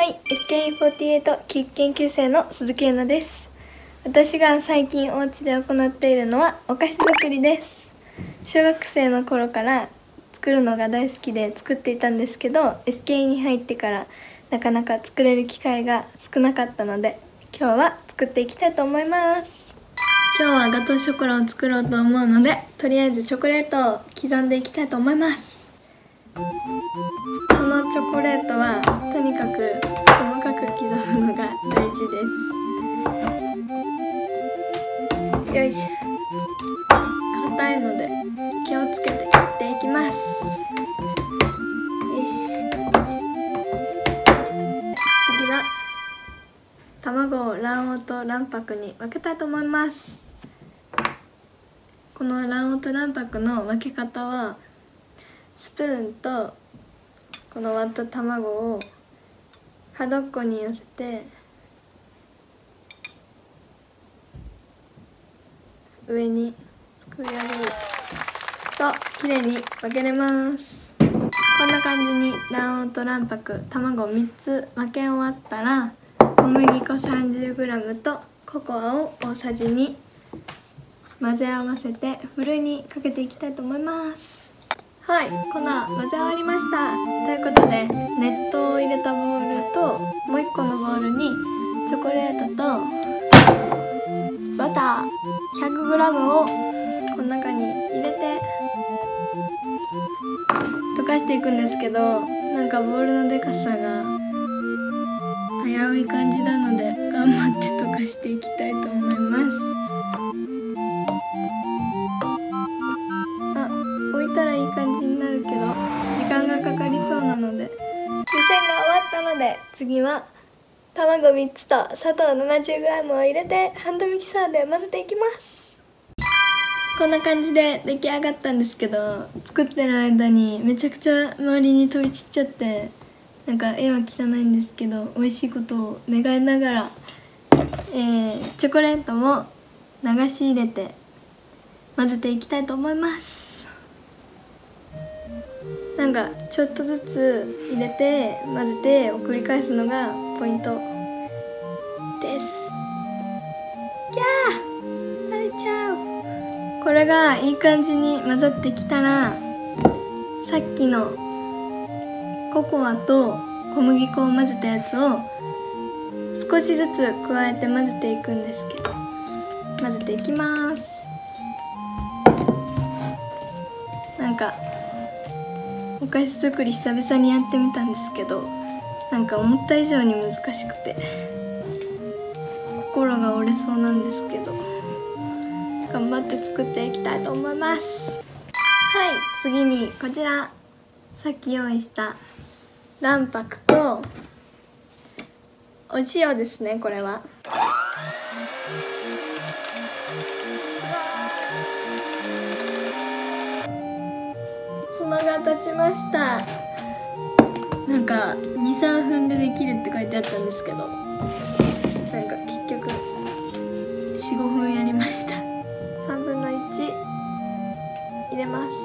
、SKE48 キック研究生の鈴木恵奈です。私が最近お家で行っているのはお菓子作りです。小学生の頃から作るのが大好きで作っていたんですけど、 SKE に入ってからなかなか作れる機会が少なかったので、今日は作っていきたいと思います。今日はガトーショコラを作ろうと思うので、とりあえずチョコレートを刻んでいきたいと思います。このチョコレートはとにかく細かく刻むのが大事です。よいしょ。硬いので気をつけて切っていきます。よし。次は卵を卵黄と卵白に分けたいと思います。この卵黄と卵白の分け方は、スプーンとこの割った卵を端っこに寄せて上にすくい上げるときれいに分けれます。こんな感じに卵黄と卵白、卵を3つ分け終わったら、小麦粉 30g とココアを大さじ2混ぜ合わせてふるいにかけていきたいと思います。はい、粉混ぜ終わりました。ということで、熱湯を入れたボウルともう1個のボウルにチョコレートとバター 100g をこの中に入れて溶かしていくんですけど、なんかボウルのでかさが危うい感じなので、頑張って溶かしていきたいと思います。置いたらいい感じになるけど時間がかかりそうなので、湯煎が終わったので、次は卵3つと砂糖 70g を入れてハンドミキサーで混ぜていきます。こんな感じで出来上がったんですけど、作ってる間にめちゃくちゃ周りに飛び散っちゃって、なんか絵は汚いんですけど、美味しいことを願いながら、チョコレートも流し入れて混ぜていきたいと思います。なんかちょっとずつ入れて混ぜてを繰り返すのがポイントです。キャー垂れちゃう。これがいい感じに混ざってきたら、さっきのココアと小麦粉を混ぜたやつを少しずつ加えて混ぜていくんですけど、混ぜていきます。なんかお菓子作り久々にやってみたんですけど、なんか思った以上に難しくて心が折れそうなんですけど、頑張って作っていきたいと思います。はい、次にこちら、さっき用意した卵白とお塩ですね。これはが経ちました。なんか 2,3 分でできるって書いてあったんですけど、なんか結局 4,5 分やりました。1/3入れます。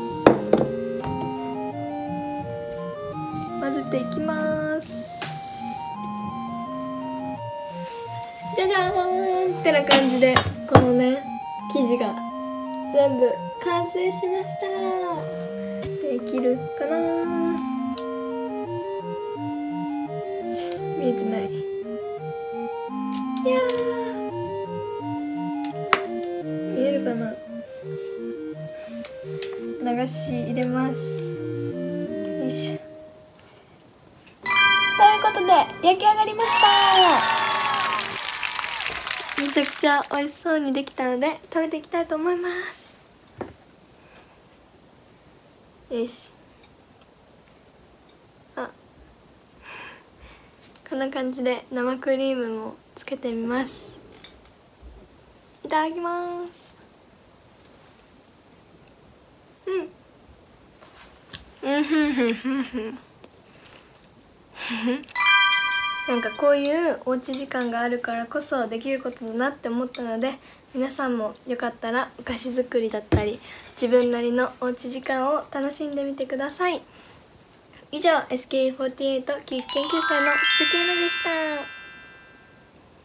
混ぜていきます。じゃじゃーんってな感じで、このね生地が全部完成しました。できるかな。見えてない。いやー、見えるかな。流し入れます。よいしょ。ということで焼き上がりました。めちゃくちゃ美味しそうにできたので食べていきたいと思います。よし。こんな感じで生クリームもつけてみます。いただきます。なんかこういうおうち時間があるからこそできることだなって思ったので、皆さんもよかったらお菓子作りだったり自分なりのおうち時間を楽しんでみてください。 以上 SK48 キー研究生の鈴木えなでした。